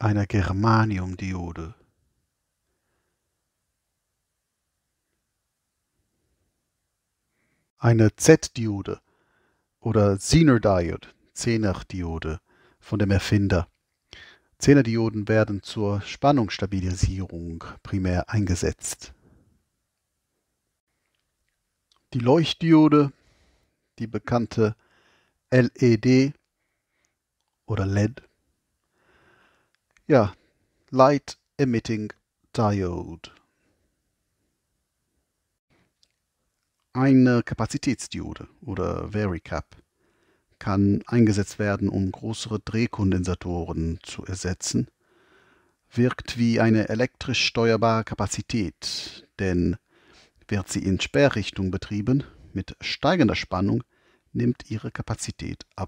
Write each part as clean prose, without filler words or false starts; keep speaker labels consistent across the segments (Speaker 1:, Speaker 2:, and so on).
Speaker 1: Eine Germaniumdiode. Eine Z-Diode oder Zener-Diode, Zener-Diode von dem Erfinder. Zener-Dioden werden zur Spannungsstabilisierung primär eingesetzt. Die Leuchtdiode, die bekannte LED oder LED. Ja, Light Emitting Diode. Eine Kapazitätsdiode oder Varicap kann eingesetzt werden, um größere Drehkondensatoren zu ersetzen. Wirkt wie eine elektrisch steuerbare Kapazität, denn wird sie in Sperrrichtung betrieben, mit steigender Spannung nimmt ihre Kapazität ab.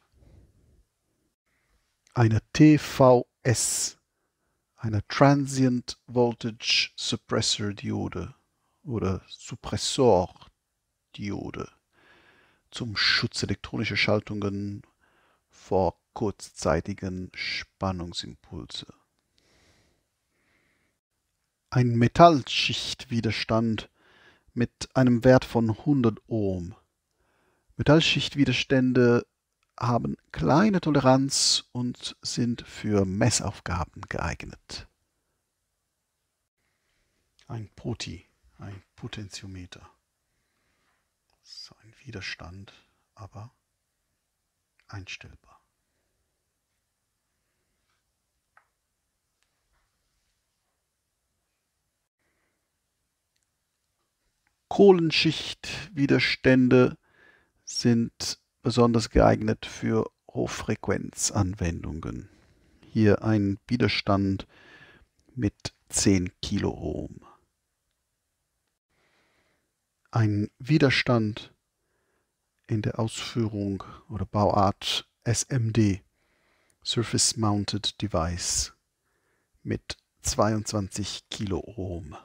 Speaker 1: Eine TVS, eine Transient Voltage Suppressor Diode oder Suppressordiode zum Schutz elektronischer Schaltungen vor kurzzeitigen Spannungsimpulse. Ein Metallschichtwiderstand mit einem Wert von 100 Ohm. Metallschichtwiderstände haben kleine Toleranz und sind für Messaufgaben geeignet. Ein POTI, ein Potentiometer. So ein Widerstand, aber einstellbar. Kohlenschichtwiderstände sind besonders geeignet für Hochfrequenzanwendungen. Hier ein Widerstand mit 10 Kiloohm. Ein Widerstand in der Ausführung oder Bauart SMD, Surface Mounted Device, mit 22 Kiloohm.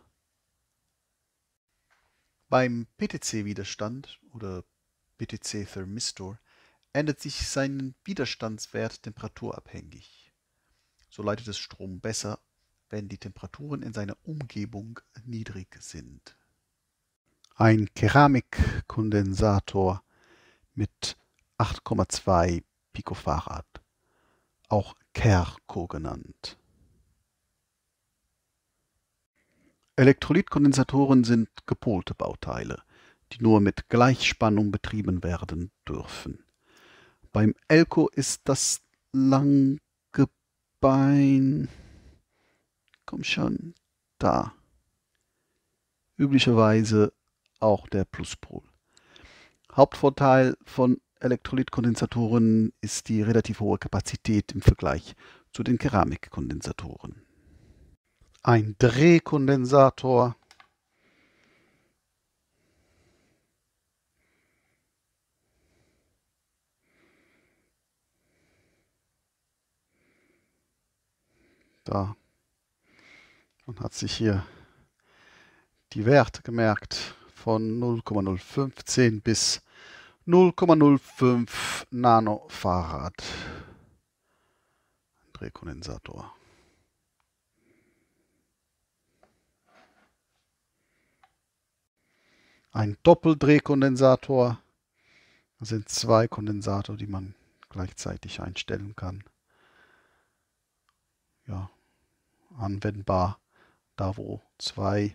Speaker 1: Beim PTC-Widerstand oder PTC-Thermistor ändert sich sein Widerstandswert temperaturabhängig. So leitet es Strom besser, wenn die Temperaturen in seiner Umgebung niedrig sind. Ein Keramikkondensator mit 8,2 Picofarad, auch Kerco genannt. Elektrolytkondensatoren sind gepolte Bauteile, die nur mit Gleichspannung betrieben werden dürfen. Beim Elco ist das lange Bein, komm schon, da, üblicherweise auch der Pluspol. Hauptvorteil von Elektrolytkondensatoren ist die relativ hohe Kapazität im Vergleich zu den Keramikkondensatoren. Ein Drehkondensator da. Man hat sich hier die Werte gemerkt von 0,015 bis 0,05 Nanofarad. Drehkondensator. Ein Doppeldrehkondensator. Das sind zwei Kondensatoren, die man gleichzeitig einstellen kann. Ja, anwendbar da, wo zwei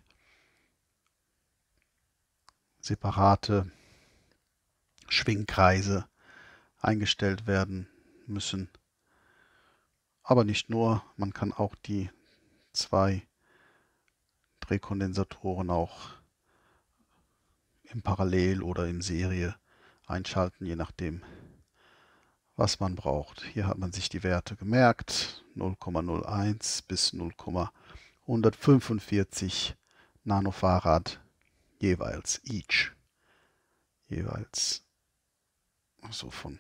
Speaker 1: separate Schwingkreise eingestellt werden müssen. Aber nicht nur, man kann auch die zwei Drehkondensatoren auch im Parallel oder in Serie einschalten, je nachdem, was man braucht. Hier hat man sich die Werte gemerkt, 0,01 bis 0,145 Nanofarad jeweils, jeweils, also von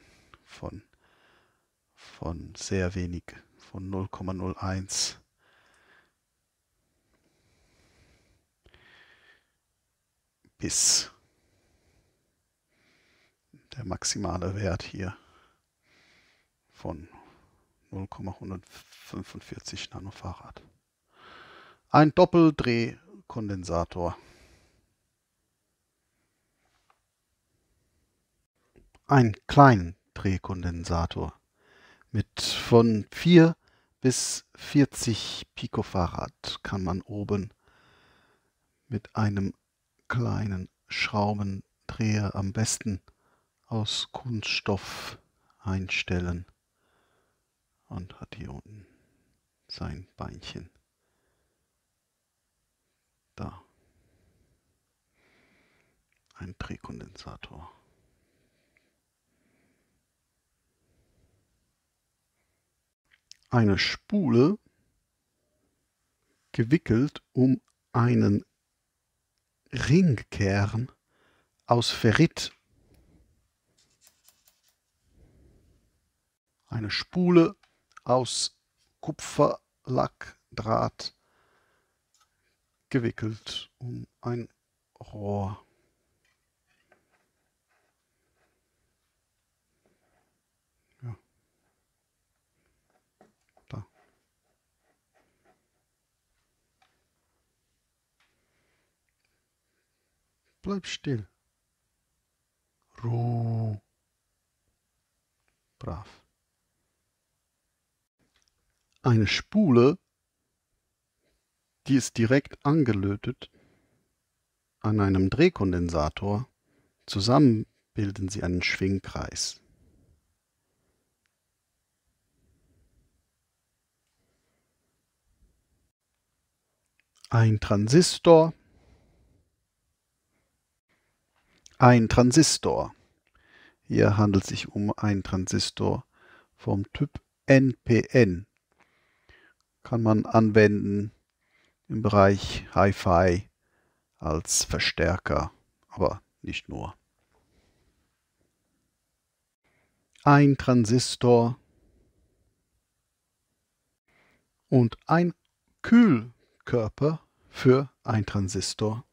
Speaker 1: sehr wenig, von 0,01 bis der maximale Wert hier von 0,145 Nanofarad. Ein Doppeldrehkondensator. Ein Kleindrehkondensator mit von 4 bis 40 Picofarad kann man oben mit einem kleinen Schraubendreher am besten aus Kunststoff einstellen und hat hier unten sein Beinchen. Da. Ein Drehkondensator. Eine Spule gewickelt um einen Ringkern aus Ferrit. Eine Spule aus Kupferlackdraht gewickelt um ein Rohr. Ja. Da. Bleib still. Ruhe. Brav. Eine Spule, die ist direkt angelötet an einem Drehkondensator. Zusammen bilden sie einen Schwingkreis. Ein Transistor. Ein Transistor. Hier handelt es sich um einen Transistor vom Typ NPN. Kann man anwenden im Bereich Hi-Fi als Verstärker, aber nicht nur. Ein Transistor und ein Kühlkörper für ein Transistor.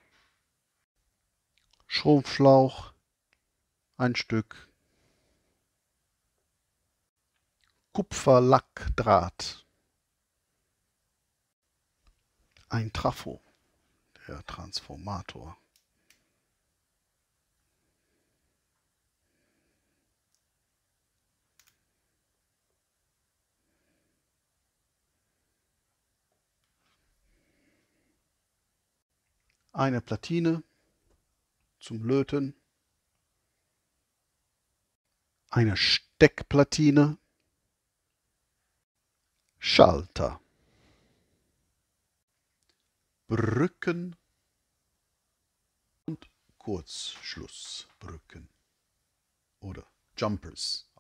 Speaker 1: Schrumpfschlauch, ein Stück. Kupferlackdraht. Ein Trafo, der Transformator. Eine Platine zum Löten. Eine Steckplatine. Schalter. Brücken und Kurzschlussbrücken oder Jumpers.